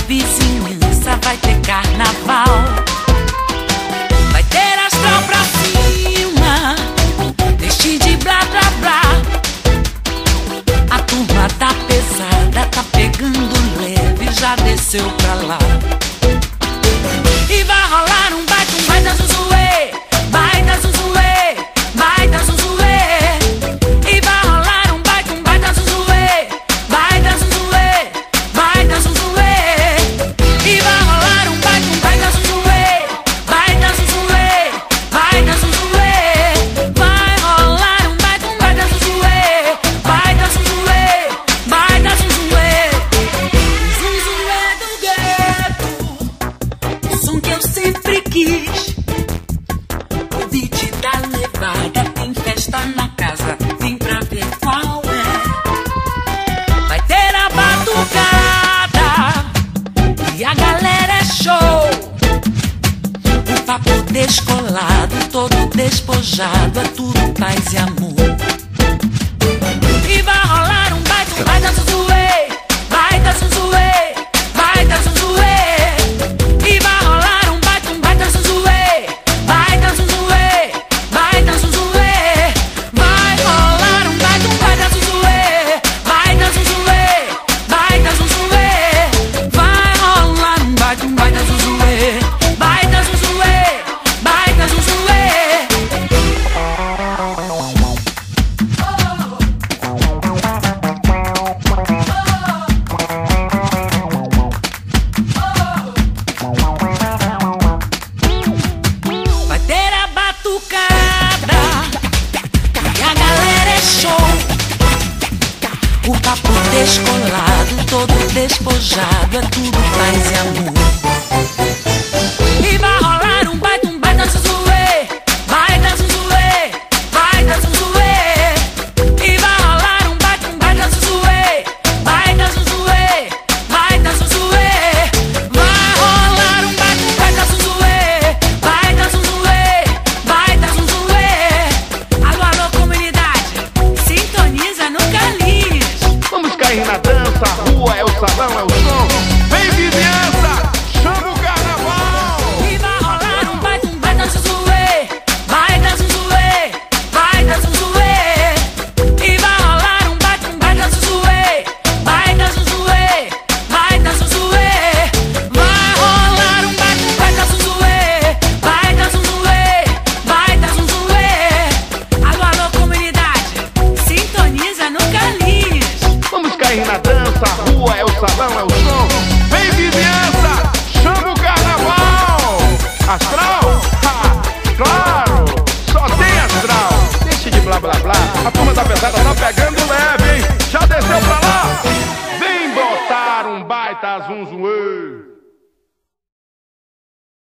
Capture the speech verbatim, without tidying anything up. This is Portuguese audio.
vizinhança vai ter carnaval. Vai ter astral pra cima, deixe de blá blá blá. A turma tá pesada, tá pegando leve, já desceu pra lá. E vai rolar um baita, um baita zuzuê, baita zuzuê, baita zuzuê. E vai rolar um baita, um baita zuzuê, baita zuzuê, baita zuzuê. E vai rolar um baita, um baita zuzuê, baita zuzuê, baita zuzuê. Vai rolar um baita, um baita zuzuê, baita zuzuê, baita zuzuê. Zuzuê do gueto, o som que eu sempre quis. O beat da levada, tem festa na casa, vem pra ver qual é. Vai ter a batucada e a galera é show. O papo descolado, todo despojado, é tudo paz e amor. E vai rolar um baita, um baita zuzuê, baita zuzuê, baita zuzuê. E vai rolar um baita, um baita zuzuê, baita zuzuê, baita zuzuê. Vai rolar um baita, um baita zuzuê, baita zuzuê, baita zuzuê. Vai rolar um baita, um baita zuzuê, baita zuzuê, baita zuzuê. Vai ter a batucada e a galera é show. O papo descolado, todo despojado, é tudo paz e amor. E vai rolar um baita, um baita zuzuê, baita zuzuê, baita zuzuê. E vai rolar um baita, um baita zuzuê, baita zuzuê, baita zuzuê. Vai rolar um baita, um baita zuzuê, baita zuzuê, baita zuzuê. Alô, alô, comunidade, sintoniza no Carlinhos. Vamos cair na dança, a rua é o salão, é o som. Vem vizinhança, chama o carnaval. E vai rolar um baita, um baita zuzuê, baita zuzuê, baita zuzuê. E vai rolar um baita, um baita zuzuê, baita zuzuê, baita zuzuê. Vai rolar um baita, um baita zuzuê, baita zuzuê, baita zuzuê. Alô, alô, comunidade, sintoniza no Carlinhos. Vamos cair na dança, a rua é o salão, é o som. Vem vizinhança, chama o carnaval. Astral.